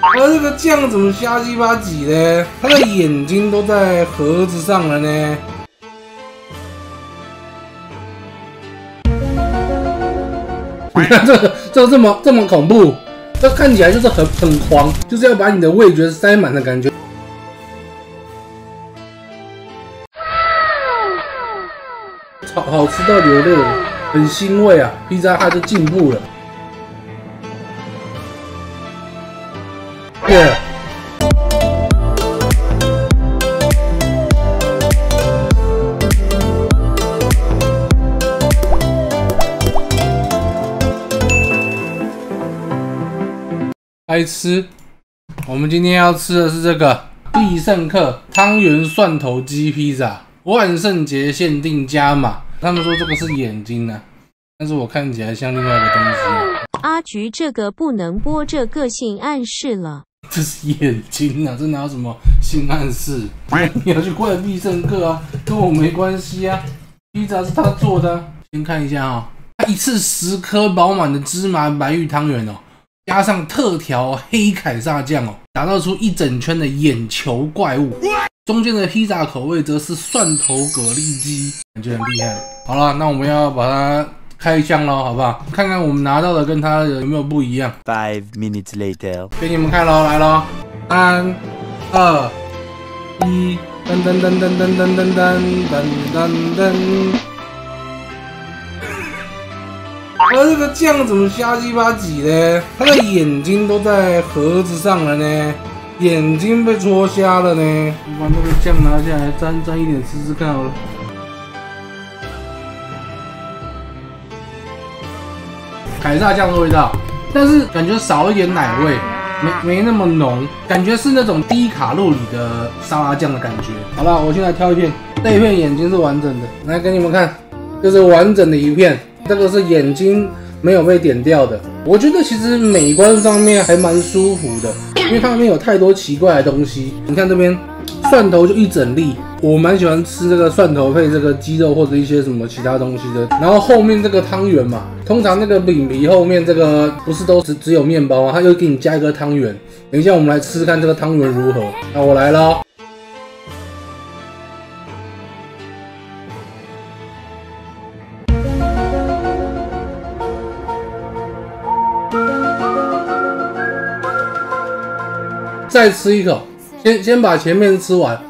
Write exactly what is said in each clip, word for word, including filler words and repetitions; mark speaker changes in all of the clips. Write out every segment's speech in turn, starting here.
Speaker 1: 而这个酱怎么瞎鸡巴挤呢？它的眼睛都在盒子上了呢。你看这个，这个这么这么恐怖，这看起来就是很很狂，就是要把你的味觉塞满的感觉。好好吃到流泪了，很欣慰啊！披萨它就进步了。耶！来吃，我们今天要吃的是这个必胜客汤圆蒜头鸡披萨，万圣节限定加码。他们说这个是眼睛啊，但是我看起来像另外一个东西啊。
Speaker 2: 阿菊，这个不能播，这个性暗示了。
Speaker 1: 这是眼睛啊，这哪有什么性暗示？你要去怪必胜客啊，跟我没关系啊。披萨是他做的、啊。先看一下啊、哦，一次十颗饱满的芝麻白玉汤圆哦。加上特调黑凯撒酱哦，打造出一整圈的眼球怪物。中间的披萨口味则是蒜头蛤蜊鸡，感觉很厉害。好了，那我们要把它开箱咯，好不好？看看我们拿到的跟它的有没有不一样。
Speaker 3: Five minutes later，
Speaker 1: 给你们看咯，来咯，三、二、一，噔噔噔噔噔噔噔噔噔噔噔。而这个酱怎么瞎鸡巴挤呢？它的眼睛都在盒子上了呢，眼睛被戳瞎了呢。我把那个酱拿下来沾沾一点试试看好了。凯撒酱的味道，但是感觉少一点奶味，没没那么浓，感觉是那种低卡路里的沙拉酱的感觉。好了，我现在挑一片，这一片眼睛是完整的，来给你们看，这是完整的一片。这个是眼睛没有被点掉的，我觉得其实美观上面还蛮舒服的，因为它没有太多奇怪的东西。你看这边蒜头就一整粒，我蛮喜欢吃这个蒜头配这个鸡肉或者一些什么其他东西的。然后后面这个汤圆嘛，通常那个饼皮后面这个不是都只只有面包吗？它就给你加一个汤圆。等一下我们来吃看这个汤圆如何。那我来了。再吃一口，先先把前面吃完。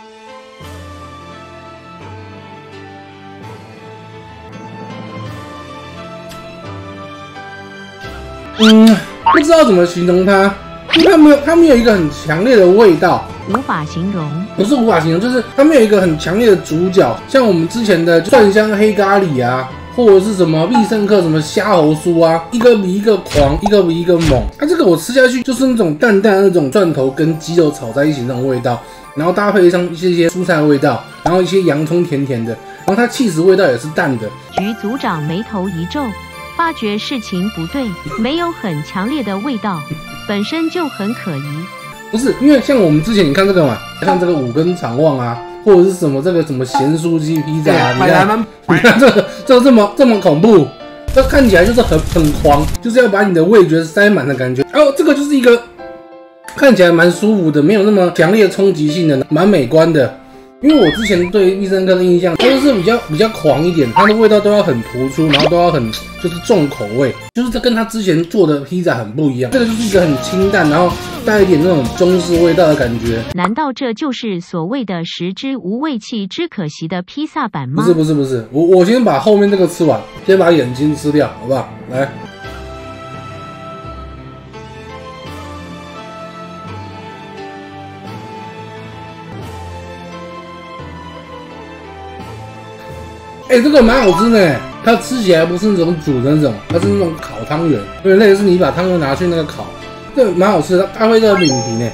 Speaker 1: 嗯，不知道怎么形容它，因为它没有它没有一个很强烈的味道，
Speaker 2: 无法形容。
Speaker 1: 不是无法形容，就是它没有一个很强烈的主角，像我们之前的蒜香黑咖喱啊。或者是什么必胜客什么虾猴酥啊，一个比一个狂，一个比一个猛。它、啊、这个我吃下去就是那种淡淡的那种蒜头跟鸡肉炒在一起那种味道，然后搭配上一些一些蔬菜的味道，然后一些洋葱甜甜的，然后它起司味道也是淡的。
Speaker 2: 局组长眉头一皱，发觉事情不对，没有很强烈的味道，本身就很可疑。
Speaker 1: 不是，因为像我们之前你看这个嘛，像这个五根肠旺啊。或者是什么这个什么咸酥鸡披萨啊，你看，你看这个这个这么这么恐怖，这看起来就是很很狂，就是要把你的味觉塞满的感觉。哦，这个就是一个看起来蛮舒服的，没有那么强烈冲击性的，蛮美观的。因为我之前对必胜客的印象都是比较比较狂一点，它的味道都要很突出，然后都要很就是重口味，就是这跟他之前做的披萨很不一样。这个就是一个很清淡，然后带一点那种中式味道的感觉。
Speaker 2: 难道这就是所谓的食之无味弃之可惜的披萨版吗？
Speaker 1: 不是不是不是，我我先把后面这个吃完，先把眼睛吃掉，好不好？来。哎、欸，这个蛮好吃的，它吃起来不是那种煮的那种，它是那种烤汤圆，有点类似你把汤圆拿去那个烤，这蛮好吃的，它会这个饼皮呢。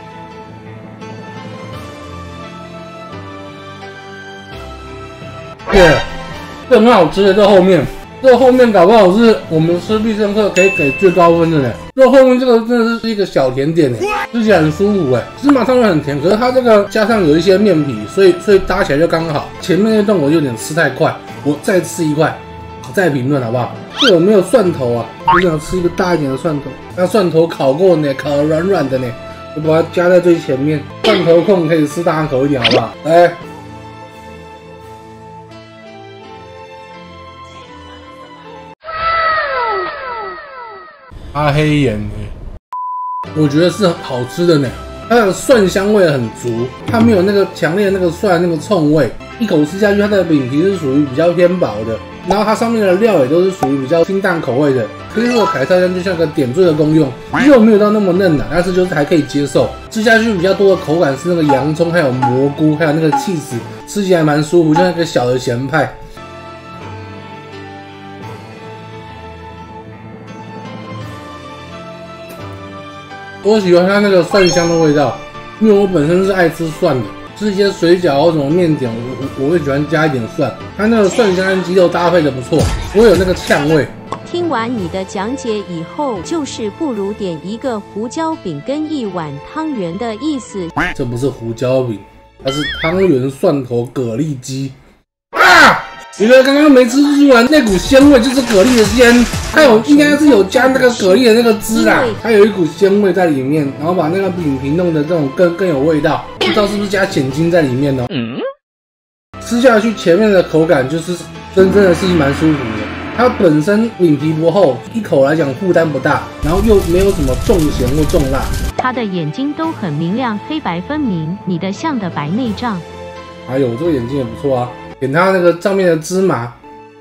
Speaker 1: 对，这很好吃的，这后面，这后面搞不好是我们吃必胜客可以给最高分的呢。这后面这个真的是一个小甜点呢，吃起来很舒服哎。芝麻汤圆很甜，可是它这个加上有一些面皮，所以所以搭起来就刚好。前面那段我有点吃太快，我再吃一块， 再评论好不好？这有没有蒜头啊？我想吃一个大一点的蒜头，那蒜头烤过呢，烤得软软的呢，就把它加在最前面。蒜头控可以吃大口一点好不好？来。阿黑盐，我觉得是好吃的呢。它的蒜香味很足，它没有那个强烈的那个蒜那个冲味。一口吃下去，它的饼皮是属于比较偏薄的，然后它上面的料也都是属于比较清淡口味的。黑色的凯撒酱就像个点缀的功用，肉没有到那么嫩呐、啊，但是就是还可以接受。吃下去比较多的口感是那个洋葱，还有蘑菇，还有那个起司，吃起来蛮舒服，就像一个小的咸派。我喜欢它那个蒜香的味道，因为我本身是爱吃蒜的，吃一些水饺或什么面点，我我我会喜欢加一点蒜。它那个蒜香跟鸡肉搭配的不错，我有那个呛味。
Speaker 2: 听完你的讲解以后，就是不如点一个胡椒饼跟一碗汤圆的意思。
Speaker 1: 这不是胡椒饼，它是汤圆蒜头蛤蜊鸡啊！你觉得刚刚没吃出来那股鲜味就是蛤蜊的鲜，它有应该是有加那个蛤蜊的那个汁啦，它有一股鲜味在里面，然后把那个饼皮弄得这种更更有味道，不知道是不是加碱精在里面哦。嗯，吃下去前面的口感就是真真的是蛮舒服的。它本身饼皮不厚，一口来讲负担不大，然后又没有什么重咸或重辣。
Speaker 2: 他的眼睛都很明亮，黑白分明，你的像的白内障。
Speaker 1: 哎呦，这个眼睛也不错啊。点它那个上面的芝麻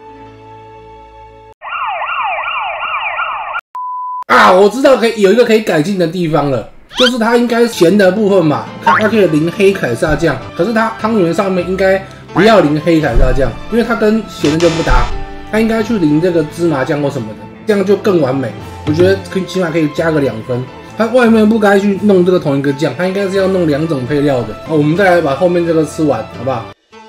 Speaker 1: 啊，我知道可以有一个可以改进的地方了，就是它应该咸的部分嘛，它它可以淋黑凯撒酱，可是它汤圆上面应该不要淋黑凯撒酱，因为它跟咸的就不搭，它应该去淋这个芝麻酱或什么的，这样就更完美。我觉得可以起码可以加个两分。它外面不该去弄这个同一个酱，它应该是要弄两种配料的。好，我们再来把后面这个吃完，好不好？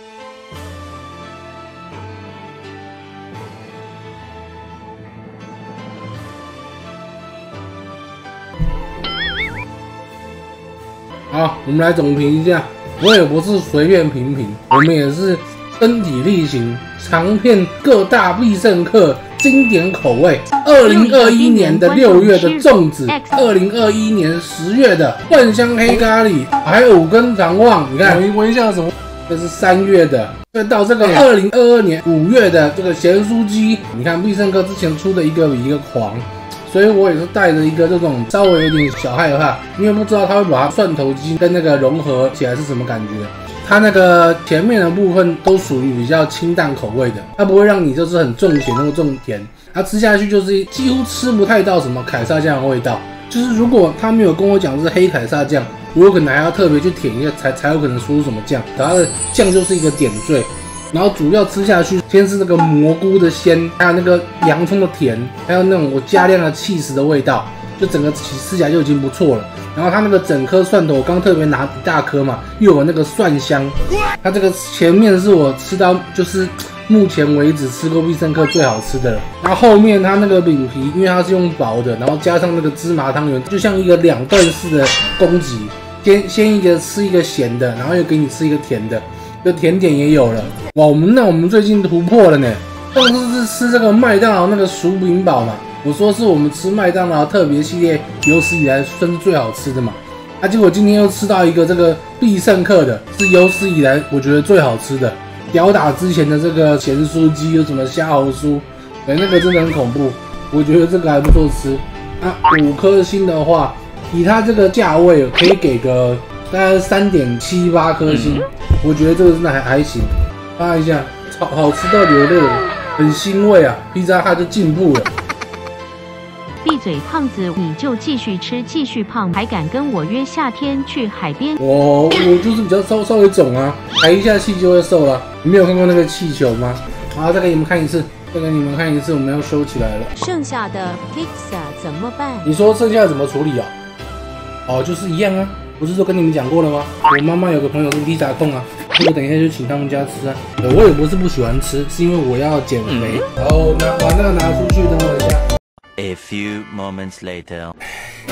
Speaker 1: 好，我们来总评一下。我也不是随便评评，我们也是身体力行，尝遍各大必胜客经典口味。二零二一年的六月的粽子，二零二一年十月的蒜香黑咖喱，还有五根肠旺。你看，闻闻一下什么？这是三月的。再到这个二零二二年五月的这个咸酥鸡，你看必胜客之前出的一个比一个狂。所以我也是带着一个这种稍微有点小害怕，因为不知道它会把它蒜头鸡跟那个融合起来是什么感觉。它那个前面的部分都属于比较清淡口味的，它不会让你就是很重咸或重甜，它吃下去就是几乎吃不太到什么凯撒酱的味道。就是如果他没有跟我讲是黑凯撒酱，我有可能还要特别去舔一下才才有可能说出什么酱。它的酱就是一个点缀。然后主要吃下去，先是那个蘑菇的鲜，还有那个洋葱的甜，还有那种我加量的起司的味道，就整个吃起来就已经不错了。然后它那个整颗蒜头，我刚特别拿一大颗嘛，又有那个蒜香。它这个前面是我吃到就是目前为止吃过必胜客最好吃的了。然后后面它那个饼皮，因为它是用薄的，然后加上那个芝麻汤圆，就像一个两段式的攻击，先先一个吃一个咸的，然后又给你吃一个甜的。就甜点也有了哇！我们那我们最近突破了呢。上次是吃这个麦当劳那个薯饼堡嘛，我说是我们吃麦当劳特别系列有史以来算是最好吃的嘛。啊，结果今天又吃到一个这个必胜客的，是有史以来我觉得最好吃的，吊打之前的这个咸酥鸡有什么虾猴酥，哎，那个真的很恐怖。我觉得这个还不错吃啊。五颗星的话，以它这个价位可以给个大概三点七八颗星。我觉得这个真的还还行，发一下，好好吃到流泪了，很欣慰啊！披萨它就进步了。
Speaker 2: 闭嘴，胖子，你就继续吃，继续胖，还敢跟我约夏天去海边？
Speaker 1: 我我就是比较稍稍微肿啊，排一下气就会瘦了。你没有看过那个气球吗？好，再给你们看一次，再给你们看一次，我们要收起来了。
Speaker 2: 剩下的 pizza 怎么办？
Speaker 1: 你说剩下怎么处理啊？哦，就是一样啊。不是说跟你们讲过了吗？我妈妈有个朋友是披萨控啊，这个等一下就请他们家吃啊。我也不是不喜欢吃，是因为我要减肥。然后拿把那个拿出去，等我一下。
Speaker 3: A few moments later.